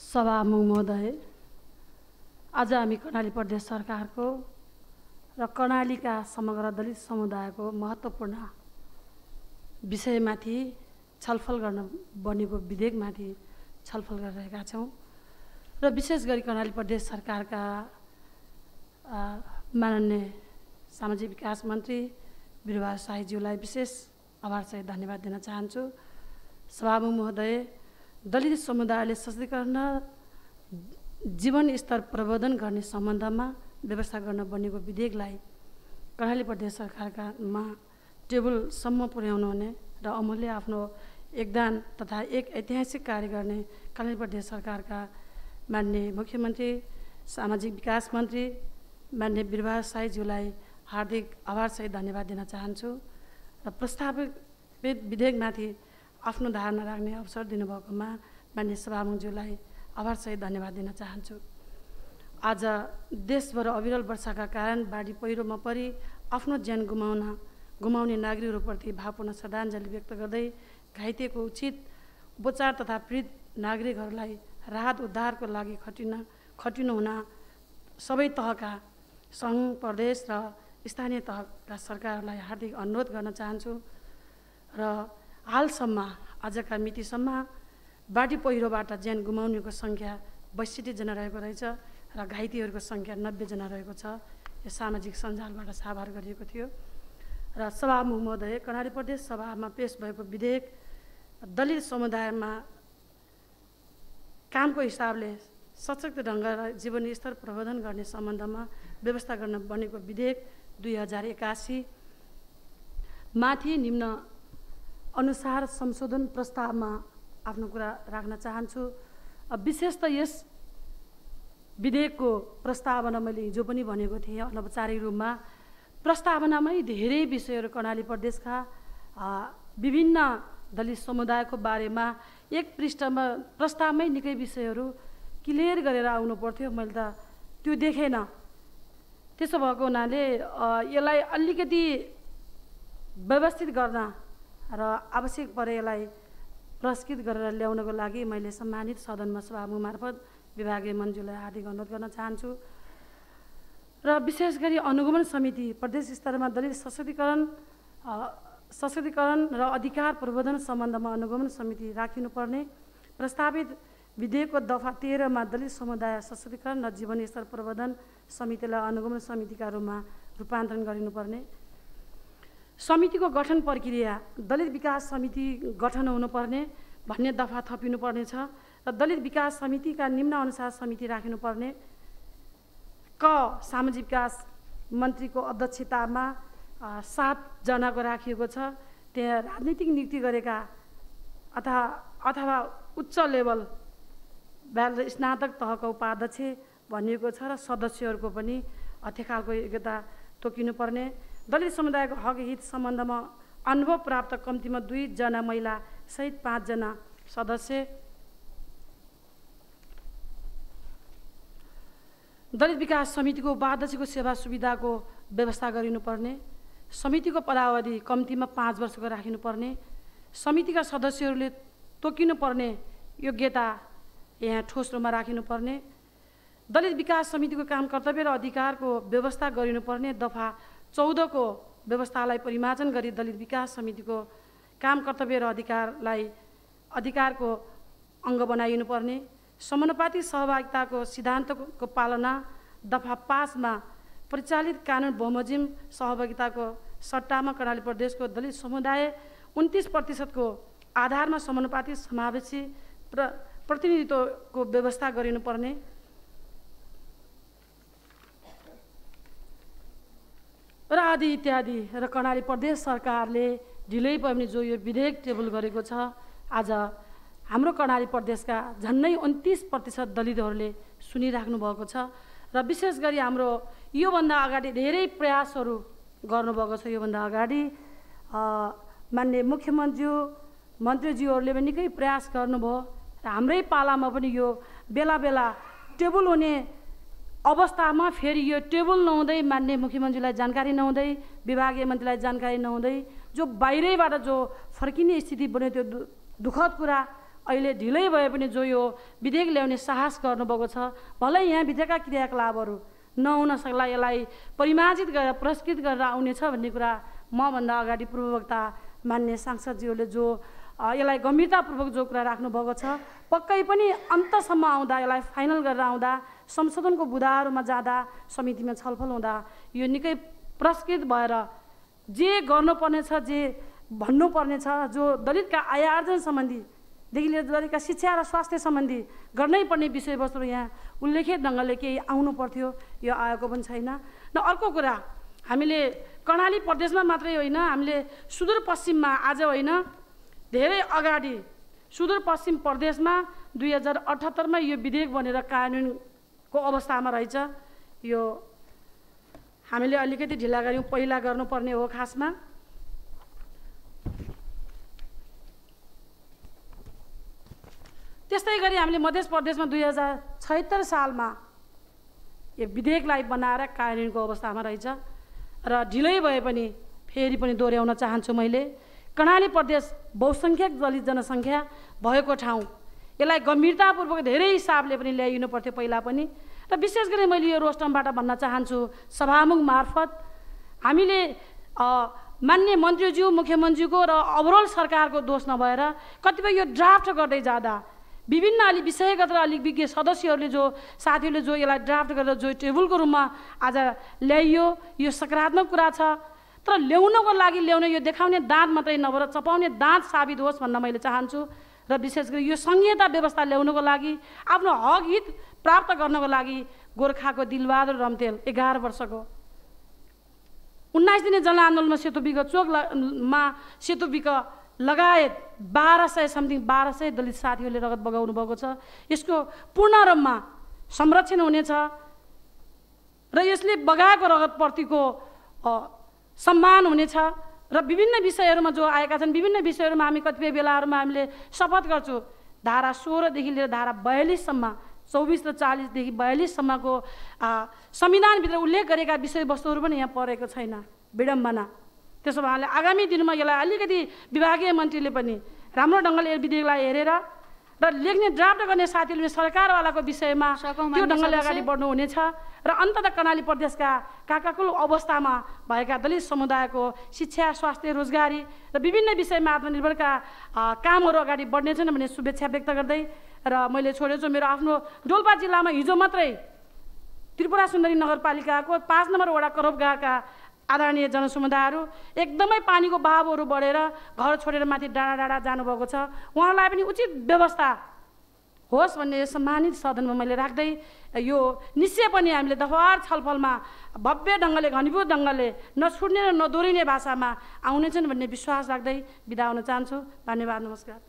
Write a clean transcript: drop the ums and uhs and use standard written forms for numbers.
सभामुख महोदय, आज हामी कर्णाली प्रदेश सरकारको र कर्णालीका समग्र दलित समुदायको महत्त्वपूर्ण विषयमाथि छलफल गर्न बनेको विधेयकमाथि छलफल गरिरहेका छौँ र विशेष गरी कर्णाली प्रदेश सरकारका माननीय सामाजिक विकास मन्त्री बिरुवा शाहीज्यूलाई विशेष आभारसहित धन्यवाद दिन चाहन्छु। सभामुख महोदय, दलित समुदायले सशक्तिकरण जीवन स्तर प्रवर्धन गर्ने सम्बन्धमा व्यवस्था गर्न बनेको विधेयकलाई कर्णाली प्रदेश सरकारकामा टेबलसम्म पुर्याउनु हुने र अमूल्य आफ्नो योगदान तथा एक ऐतिहासिक कार्य गर्ने कर्णाली प्रदेश सरकारका माननीय मुख्यमन्त्री सामाजिक विकास मन्त्री माननीय बिरुवा शाहीज्यूलाई हार्दिक आभारसहित धन्यवाद दिन चाहन्छु र प्रस्तावित विधेयकमाथि आफ्नो धारणा राख्ने अवसर दिनुभएकोमा माननीय सभामुखज्यूलाई आभारसहित धन्यवाद दिन चाहन्छु। आज देशभर अविरल वर्षाका कारण बाढी पहिरोमा परि आफ्नो ज्यान गुमाउने नागरिकहरूप्रति भावपूर्ण श्रद्धाञ्जली व्यक्त गर्दै घाइतेको उचित उपचार तथा पीडित नागरिकहरूलाई राहत उद्धारको लागि खटिनु हुन सबै तहका सङ्घ प्रदेश र स्थानीय तहका सरकारहरूलाई हार्दिक अनुरोध गर्न चाहन्छु र हालसम्म आजका मितिसम्म बाढी पहिरोबाट ज्यान गुमाउनेको सङ्ख्या 62 जना रहेको रहेछ र घाइतेहरूको सङ्ख्या 90 जना रहेको छ। यो सामाजिक सञ्जालबाट साभार गरिएको थियो र सभामुख महोदय, कर्णाली प्रदेश सभामा पेश भएको विधेयक दलित समुदायमा कामको हिसाबले सशक्त ढङ्गले जीवन स्तर प्रवर्धन गर्ने सम्बन्धमा व्यवस्था गर्न बनेको विधेयक 2081 माथि निम्न अनुसार संशोधन प्रस्तावमा आफ्नो कुरा राख्न चाहन्छु। विशेष त यस विधेयकको प्रस्तावना मैले हिजो पनि भनेको थिएँ, अनौपचारिक रूपमा प्रस्तावनामै धेरै विषयहरू कर्णाली प्रदेशका विभिन्न दलित समुदायको बारेमा एक पृष्ठमा प्रस्तावमै निकै विषयहरू क्लियर गरेर आउनु पर्थ्यो। मैले त त्यो देखेन। त्यसो भएको हुनाले यसलाई अलिकति व्यवस्थित गर्न र आवश्यक परे यसलाई प्रस्कृत गरेर ल्याउनको लागि मैले सम्मानित सदनमा सभामुख मार्फत विभागीय मन्त्रीलाई हार्दिक अनुरोध गर्न चाहन्छु र विशेष गरी अनुगमन समिति प्रदेश स्तरमा दलित सशक्तिकरण र अधिकार प्रवर्धन सम्बन्धमा अनुगमन समिति राखिनुपर्ने, प्रस्तावित विधेयकको दफा 13 मा दलित समुदाय सशक्तिकरण र जीवन स्तर प्रवर्धन समितिलाई अनुगमन समितिका रूपमा रूपान्तरण गरिनुपर्ने, समितिको गठन प्रक्रिया दलित विकास समिति गठन हुनुपर्ने भन्ने दफा थपिनुपर्ने छ र दलित विकास समितिका निम्न अनुसार समिति राखिनुपर्ने, सामाजिक विकास मन्त्रीको अध्यक्षतामा 7 जनाको राखिएको छ। त्यहाँ राजनीतिक नियुक्ति गरेका अथवा उच्च लेभल स्नातक तहको उपाध्यक्ष भनिएको छ र सदस्यहरूको पनि अत्यखालको योग्यता तोकिनुपर्ने, दलित समुदायको हक हित सम्बन्धमा अनुभव प्राप्त कम्तीमा 2 जना महिला सहित 5 जना सदस्य, दलित विकास समितिको उपाध्यक्षको सेवा सुविधाको व्यवस्था गरिनुपर्ने, समितिको पदावधि कम्तीमा 5 वर्षको राखिनुपर्ने, समितिका सदस्यहरूले तोकिनुपर्ने योग्यता यहाँ ठोस रूपमा राखिनुपर्ने, दलित विकास समितिको काम कर्तव्य र अधिकारको व्यवस्था गरिनुपर्ने, दफा 14 को व्यवस्थालाई परिमार्जन गरी दलित विकास समितिको काम कर्तव्य र अधिकारको अङ्ग बनाइनुपर्ने, समानुपातिक सहभागिताको सिद्धान्तको पालना, दफा 5 मा परिचालित कानुन बमोजिम सहभागिताको सट्टामा कर्णाली प्रदेशको दलित समुदाय 29% को आधारमा समानुपातिक समावेशी प्रतिनिधित्वको व्यवस्था गरिनुपर्ने र आदि इत्यादि र कर्णाली प्रदेश सरकारले ढिलै पनि जो यो विधेयक टेबल गरेको छ, आज हाम्रो कर्णाली प्रदेशका झन्डै 29% दलितहरूले सुनिराख्नु भएको छ र विशेष गरी हाम्रो योभन्दा अगाडि धेरै प्रयासहरू गर्नुभएको छ। योभन्दा अगाडि माननीय मन्त्रीज्यूहरूले पनि निकै प्रयास गर्नुभयो र हाम्रै पालामा पनि यो बेला बेला टेबल हुने अवस्थामा फेरि यो टेबल नहुँदै माननीय मुख्यमन्त्रीलाई जानकारी नहुँदै विभागीय मन्त्रीलाई जानकारी नहुँदै जो बाहिरैबाट जो फर्किने स्थिति बन्यो त्यो दुःखद कुरा अहिले ढिलै भए पनि जो यो विधेयक ल्याउने साहस गर्नुभएको छ, भलै यहाँभित्रका क्रियाकलापहरू नहुन सक्ला, यसलाई परिमार्जित गरेर पुरस्कृत गरेर आउनेछ भन्ने कुरा मभन्दा अगाडि पूर्ववक्ता मान्य सांसदज्यूले जो यसलाई गम्भीरतापूर्वक जो कुरा राख्नुभएको छ, पक्कै पनि अन्तसम्म आउँदा, यसलाई फाइनल गरेर आउँदा, संशोधनको बुँदाहरूमा जाँदा, समितिमा छलफल हुँदा यो निकै पुरस्कृत भएर जे गर्नुपर्ने छ, जे भन्नुपर्ने छ, जो दलितका आय आर्जन सम्बन्धीदेखि लिएर दलितका शिक्षा र स्वास्थ्य सम्बन्धी गर्नै पर्ने विषयवस्तुहरू यहाँ उल्लेखित ढङ्गले केही आउनु पर्थ्यो, यो आएको पनि छैन। र अर्को कुरा, हामीले कर्णाली प्रदेशमा मात्रै होइन, हामीले सुदूरपश्चिममा आज होइन धेरै अगाडि सुदूरपश्चिम प्रदेशमा 2078मा यो विधेयक बनेर कानुनको अवस्थामा रहेछ। यो हामीले अलिकति ढिला गऱ्यौँ, पहिला गर्नुपर्ने हो खासमा। त्यस्तै गरी हामीले मध्य प्रदेशमा 2076 सालमा यो विधेयकलाई बनाएर कानुनको अवस्थामा रहेछ र ढिलै भए पनि फेरि पनि दोहोऱ्याउन चाहन्छु मैले, कर्णाली प्रदेश बहुसङ्ख्यक दलित जनसङ्ख्या भएको ठाउँ, यसलाई गम्भीरतापूर्वक धेरै हिसाबले पनि ल्याइनु पर्थ्यो पहिला पनि। र विशेष गरी मैले यो रोस्टमबाट भन्न चाहन्छु, सभामुख मार्फत हामीले मान्य मन्त्रीज्यू, मुख्यमन्त्रीको र ओभरअल सरकारको दोष नभएर कतिपय यो ड्राफ्ट गर्दै जाँदा विभिन्न अलि विषयगत र अलिक विज्ञ सदस्यहरूले जो साथीहरूले जो यसलाई ड्राफ्ट गरेर जो टेबलको रूपमा आज ल्याइयो, यो सकारात्मक कुरा छ। तर ल्याउनको लागि ल्याउने यो देखाउने दाँत मात्रै नभएर चपाउने दाँत साबित होस् भन्न मैले चाहन्छु। र विशेष गरी यो संहिता व्यवस्था ल्याउनको लागि, आफ्नो हक हित प्राप्त गर्नको लागि गोर्खाको दिलबहादुर रम्तेल 11 वर्षको 19 दिने जनआन्दोलनमा सेतुबिक चोकमा सेतुबिक लगायत 1200 समथिङ 1200 दलित साथीहरूले रगत बगाउनु भएको छ। यसको पूर्ण रूपमा संरक्षण हुनेछ र यसले बगाएको रगतप्रतिको सम्मान हुनेछ र विभिन्न विषयहरूमा जो आएका छन्, विभिन्न विषयहरूमा हामी कतिपय बेलाहरूमा हामीले शपथ गर्छौँ। धारा 16 देखि लिएर धारा 42 सम्म, 24 र 40 देखि 42 सम्मको संविधानभित्र उल्लेख गरेका विषयवस्तुहरू पनि यहाँ परेको छैन, विडम्बना। त्यसो भए आगामी दिनमा यसलाई अलिकति विभागीय मन्त्रीले पनि राम्रो ढङ्गले यो विधेयकलाई हेरेर र लेख्ने ड्राफ्ट गर्ने साथीहरूले सरकारवालाको विषयमा त्यो ढङ्गले अगाडि बढ्नु हुनेछ र अन्ततः कर्णाली प्रदेशका काकाकुल अवस्थामा भएका दलित समुदायको शिक्षा, स्वास्थ्य, रोजगारी र विभिन्न विषयमा आत्मनिर्भरका कामहरू अगाडि बढ्नेछन् भन्ने शुभेच्छा व्यक्त गर्दै र मैले छोडेछु मेरो आफ्नो डोल्पा जिल्लामा हिजो मात्रै त्रिपुरा सुन्दरी नगरपालिकाको 5 नम्बर वडा करबगाका आदरणीय जनसमुदायहरू एकदमै पानीको बहावहरू बढेर घर छोडेर माथि डाँडा डाँडा जानुभएको छ। उहाँलाई पनि उचित व्यवस्था होस् भन्ने सम्मानित सदनमा मैले राख्दै यो निश्चय पनि हामीले दफावार छलफलमा भव्य ढङ्गले, घनीभूत ढङ्गले, नछुट्ने र नदोरिने भाषामा आउनेछन् भन्ने विश्वास राख्दै बिदा हुन चाहन्छु। धन्यवाद, नमस्कार।